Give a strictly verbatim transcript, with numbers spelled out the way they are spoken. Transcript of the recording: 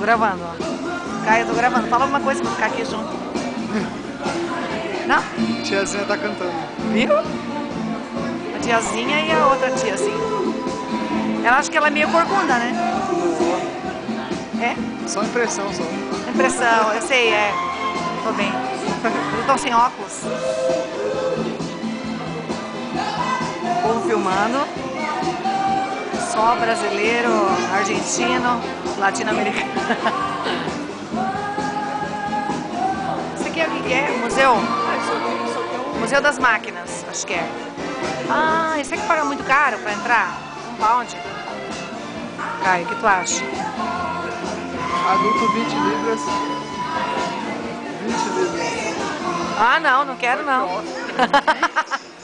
gravando, ó. Caio, eu tô gravando. Fala alguma coisa pra ficar aqui junto. Não? Tiazinha tá cantando. Viu? A tiazinha e a outra tiazinha. Ela acha que ela é meio corcunda, né? É? Só impressão, só. Impressão, eu sei, é. Tô bem. Eles estão sem óculos. O povo filmando. Só brasileiro, argentino, latino-americano. Isso aqui é o que é? Museu? Museu das Máquinas, acho que é. Ah, esse aqui paga muito caro pra entrar? Um pound? Caio, o que tu acha? Adulto vinte libras. vinte libras. Ah, não, não quero não.